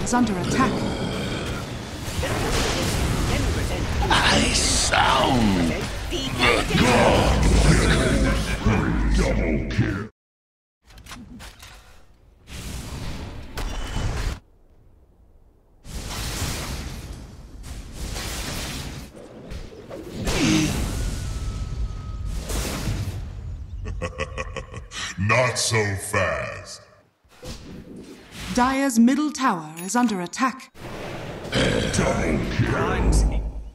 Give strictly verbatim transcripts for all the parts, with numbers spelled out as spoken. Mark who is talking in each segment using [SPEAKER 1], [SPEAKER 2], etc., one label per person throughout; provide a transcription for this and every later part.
[SPEAKER 1] is under attack.
[SPEAKER 2] I sound the god. Double kill. Not so fast.
[SPEAKER 1] Dire's middle tower is under attack.
[SPEAKER 2] Double kill.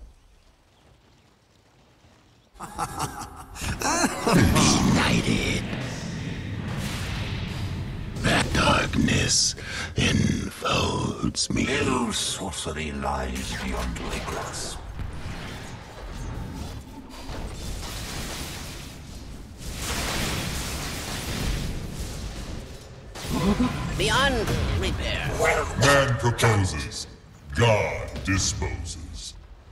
[SPEAKER 2] Benighted. That darkness enfolds me.
[SPEAKER 3] No sorcery lies beyond my grasp.
[SPEAKER 4] Beyond repair.
[SPEAKER 2] Man proposes, God disposes.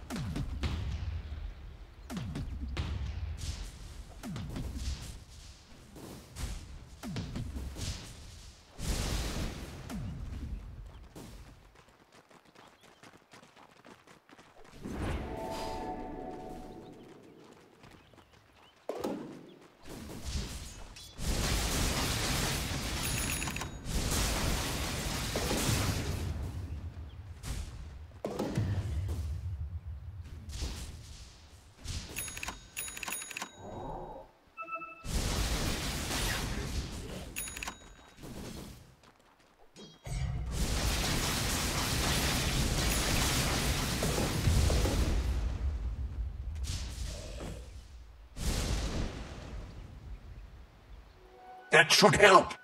[SPEAKER 3] That should help.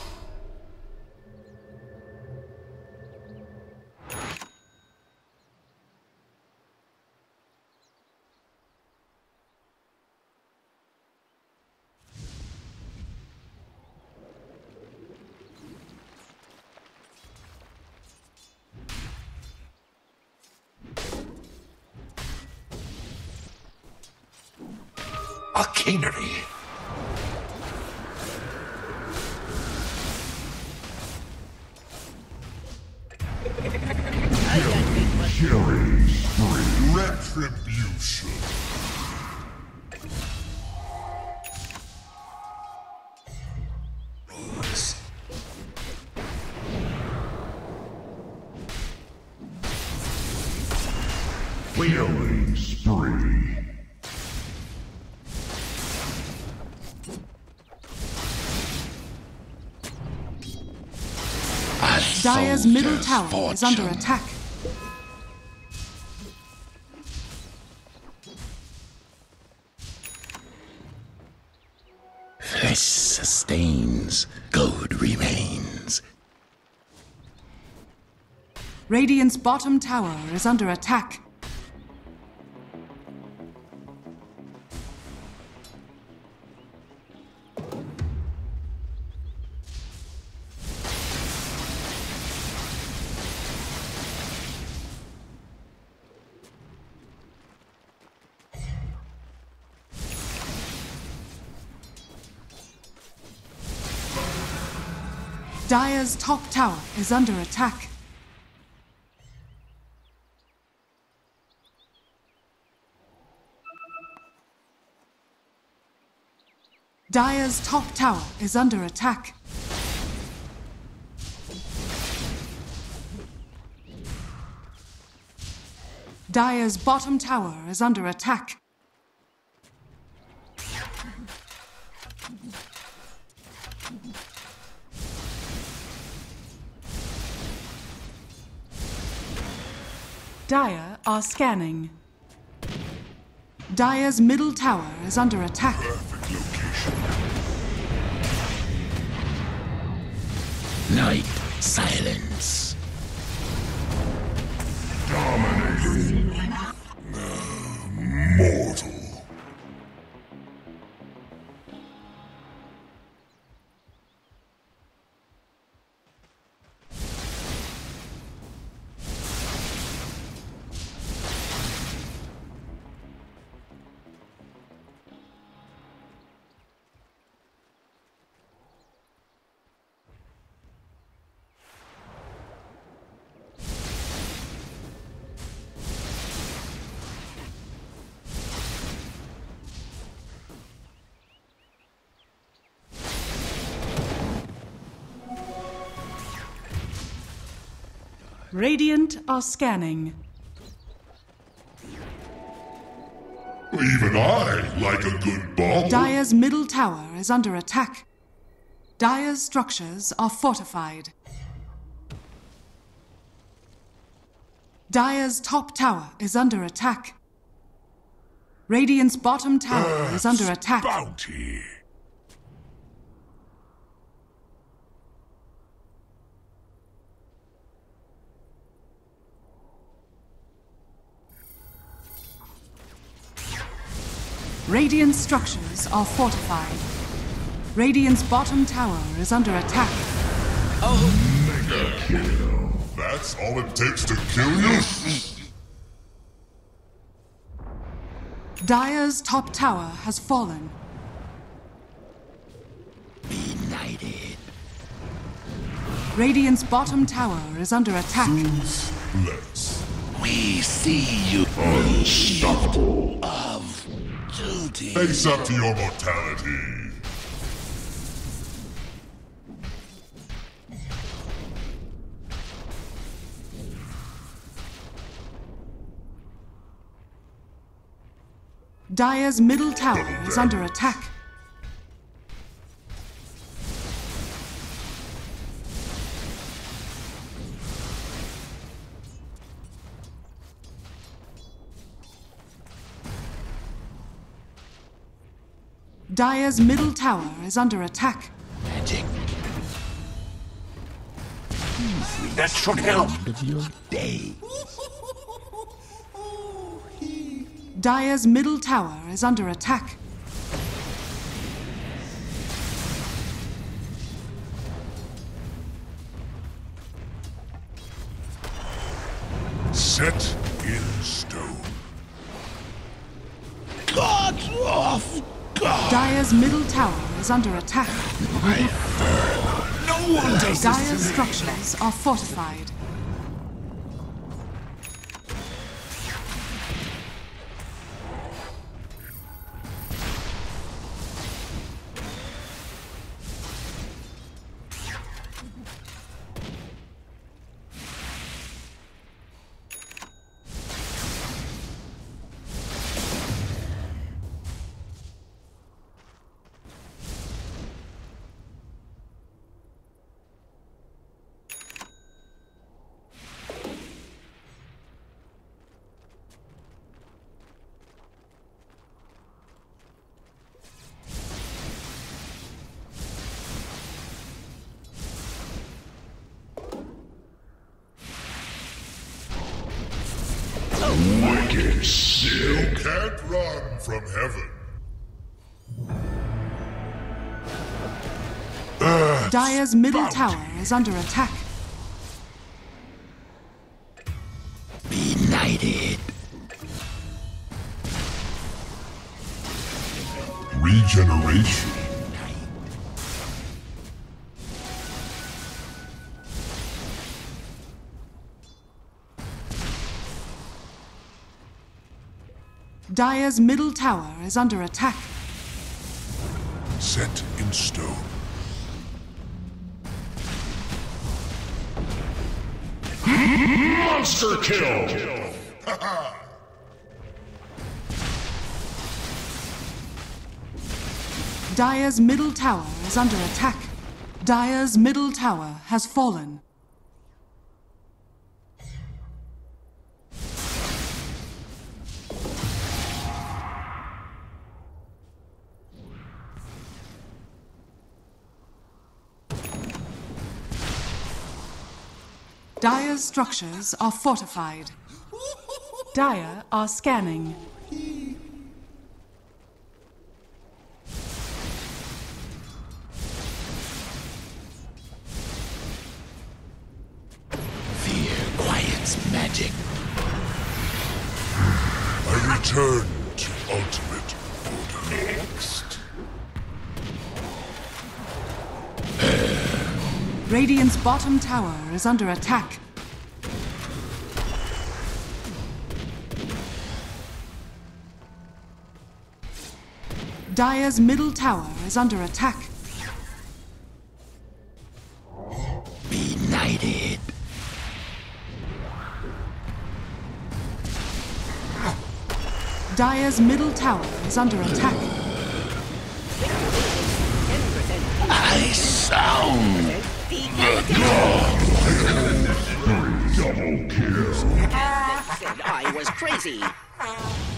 [SPEAKER 3] A canary.
[SPEAKER 2] Killing spree. Retribution. Killing spree.
[SPEAKER 1] Dire's middle tower is under attack.
[SPEAKER 2] Flesh sustains, gold remains.
[SPEAKER 1] Radiant's bottom tower is under attack. Dire's top tower is under attack. Dire's top tower is under attack. Dire's bottom tower is under attack. Dire are scanning. Dire's middle tower is under attack.
[SPEAKER 2] Perfect location.
[SPEAKER 5] Night silence.
[SPEAKER 2] Dominating. Uh, mortal.
[SPEAKER 1] Radiant are scanning.
[SPEAKER 2] Even I like a good ball.
[SPEAKER 1] Dire's middle tower is under attack. Dire's structures are fortified. Dire's top tower is under attack. Radiant's bottom tower is under attack.
[SPEAKER 2] Bounty.
[SPEAKER 1] Radiant's structures are fortified. Radiant's bottom tower is under attack.
[SPEAKER 2] Mega kill. That's all it takes to kill you?
[SPEAKER 1] Dire's top tower has fallen.
[SPEAKER 5] Benighted.
[SPEAKER 1] Radiant's bottom tower is under attack.
[SPEAKER 2] Let's.
[SPEAKER 5] We see you.
[SPEAKER 2] Unstoppable.
[SPEAKER 5] Of duty.
[SPEAKER 2] Face up to your mortality.
[SPEAKER 1] Dire's middle tower is under attack. Dire's middle tower is under attack.
[SPEAKER 5] Magic.
[SPEAKER 3] That should help.
[SPEAKER 5] End of your day.
[SPEAKER 1] Dire's middle tower is under attack.
[SPEAKER 2] Set in stone.
[SPEAKER 5] Gods off guard.
[SPEAKER 1] Dire's middle tower is under attack.
[SPEAKER 5] No one does
[SPEAKER 1] Dire's structures are fortified.
[SPEAKER 2] Wicked sick. You can't run from heaven.
[SPEAKER 1] Dire's middle tower is under attack.
[SPEAKER 5] Benighted.
[SPEAKER 2] Regeneration.
[SPEAKER 1] Dire's middle tower is under attack.
[SPEAKER 2] Set in stone. Monster kill!
[SPEAKER 1] Dire's middle tower is under attack. Dire's middle tower has fallen. Dire's structures are fortified. Dire are scanning.
[SPEAKER 5] Fear quiets magic.
[SPEAKER 2] I return to ultimate order. Next.
[SPEAKER 1] Radiant's bottom tower is under attack. Dire's middle tower is under attack.
[SPEAKER 5] Benighted.
[SPEAKER 1] Dire's middle tower is under attack.
[SPEAKER 5] I sound
[SPEAKER 2] Double kill.
[SPEAKER 4] I was crazy.